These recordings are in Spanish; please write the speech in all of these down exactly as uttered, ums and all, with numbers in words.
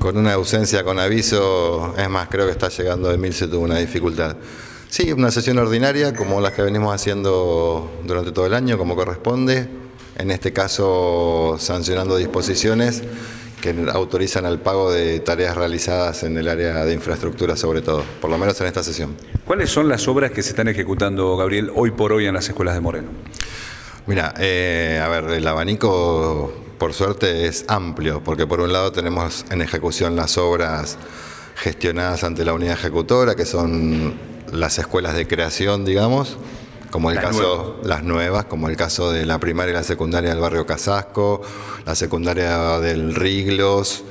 con una ausencia con aviso, es más, creo que está llegando de Milce, tuvo una dificultad. Sí, una sesión ordinaria como las que venimos haciendo durante todo el año, como corresponde, en este caso sancionando disposiciones que autorizan al pago de tareas realizadas en el área de infraestructura sobre todo, por lo menos en esta sesión. ¿Cuáles son las obras que se están ejecutando, Gabriel, hoy por hoy en las escuelas de Moreno? Mira, eh, a ver, el abanico por suerte es amplio, porque por un lado tenemos en ejecución las obras gestionadas ante la unidad ejecutora, que son las escuelas de creación, digamos, como el las caso, nuevas. las nuevas, como el caso de la primaria y la secundaria del barrio Casasco, la secundaria del Riglos,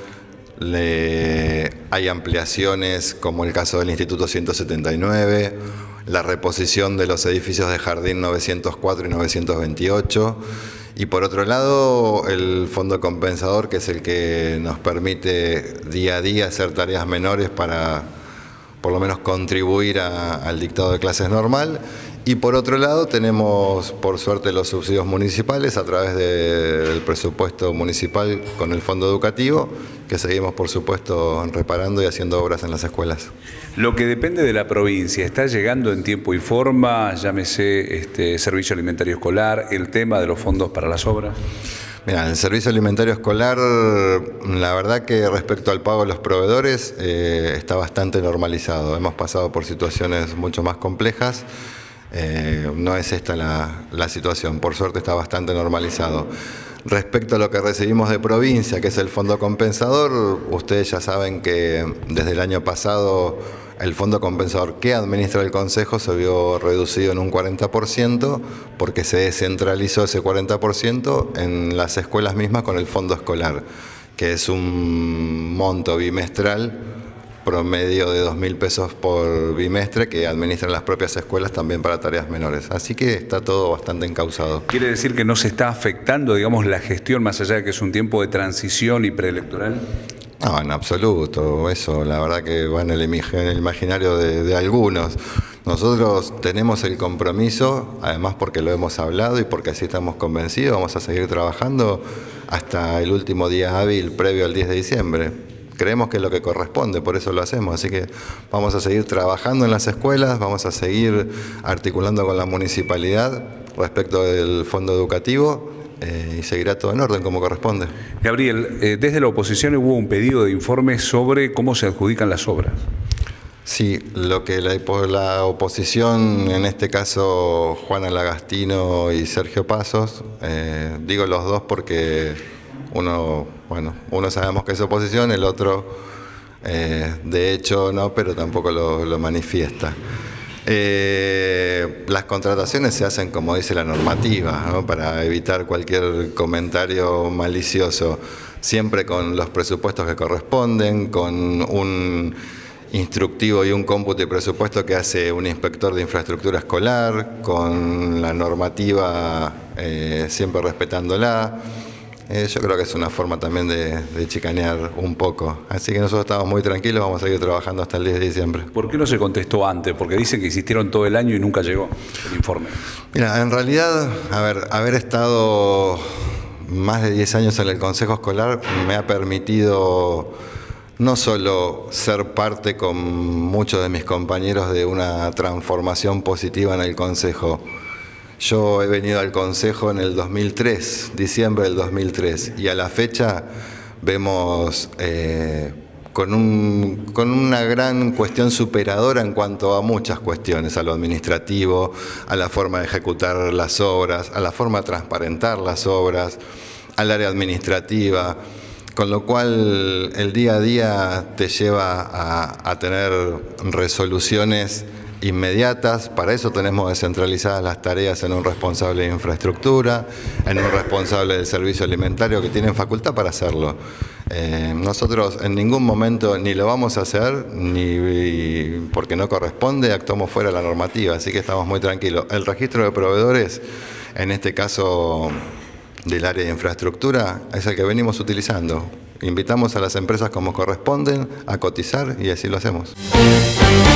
le, hay ampliaciones como el caso del Instituto ciento setenta y nueve, la reposición de los edificios de Jardín novecientos cuatro y novecientos veintiocho, y por otro lado el fondo compensador, que es el que nos permite día a día hacer tareas menores para por lo menos contribuir a, al dictado de clases normal. Y por otro lado tenemos por suerte los subsidios municipales a través de, del presupuesto municipal con el fondo educativo, que seguimos por supuesto reparando y haciendo obras en las escuelas. Lo que depende de la provincia, ¿está llegando en tiempo y forma? Llámese este, servicio alimentario escolar, el tema de los fondos para las obras. Mira, el servicio alimentario escolar, la verdad que respecto al pago de los proveedores eh, está bastante normalizado. Hemos pasado por situaciones mucho más complejas. Eh, no es esta la, la situación, por suerte está bastante normalizado. Respecto a lo que recibimos de provincia, que es el fondo compensador, ustedes ya saben que desde el año pasado el fondo compensador que administra el Consejo se vio reducido en un cuarenta por ciento porque se descentralizó ese cuarenta por ciento en las escuelas mismas con el fondo escolar, que es un monto bimestral promedio de dos mil pesos por bimestre que administran las propias escuelas también para tareas menores. Así que está todo bastante encauzado. ¿Quiere decir que no se está afectando, digamos, la gestión, más allá de que es un tiempo de transición y preelectoral? No, en absoluto. Eso la verdad que va en el, en el imaginario de, de algunos. Nosotros tenemos el compromiso, además porque lo hemos hablado y porque así estamos convencidos, vamos a seguir trabajando hasta el último día hábil previo al diez de diciembre. Creemos que es lo que corresponde, por eso lo hacemos, así que vamos a seguir trabajando en las escuelas, vamos a seguir articulando con la municipalidad respecto del fondo educativo eh, y seguirá todo en orden como corresponde. Gabriel, eh, desde la oposición hubo un pedido de informe sobre cómo se adjudican las obras. Sí, lo que la, la oposición, en este caso Juana Lagastino y Sergio Pasos, eh, digo los dos porque uno, bueno, uno sabemos que es oposición, el otro eh, de hecho no, pero tampoco lo, lo manifiesta. Eh, las contrataciones se hacen como dice la normativa, ¿no? Para evitar cualquier comentario malicioso, siempre con los presupuestos que corresponden, con un instructivo y un cómputo y presupuesto que hace un inspector de infraestructura escolar, con la normativa eh, siempre respetándola. Eh, yo creo que es una forma también de, de chicanear un poco. Así que nosotros estamos muy tranquilos, vamos a seguir trabajando hasta el diez de diciembre. ¿Por qué no se contestó antes? Porque dicen que insistieron todo el año y nunca llegó el informe. Mira, en realidad, a ver, haber estado más de diez años en el Consejo Escolar me ha permitido no solo ser parte con muchos de mis compañeros de una transformación positiva en el Consejo. Yo he venido al Consejo en el dos mil tres, diciembre del dos mil tres, y a la fecha vemos eh, con, un, con una gran cuestión superadora en cuanto a muchas cuestiones, a lo administrativo, a la forma de ejecutar las obras, a la forma de transparentar las obras, al área administrativa, con lo cual el día a día te lleva a, a tener resoluciones inmediatas. Para eso tenemos descentralizadas las tareas en un responsable de infraestructura, en un responsable del servicio alimentario que tienen facultad para hacerlo. Eh, nosotros en ningún momento ni lo vamos a hacer, ni porque no corresponde, actuamos fuera de la normativa, así que estamos muy tranquilos. El registro de proveedores, en este caso del área de infraestructura, es el que venimos utilizando. Invitamos a las empresas como corresponden a cotizar y así lo hacemos.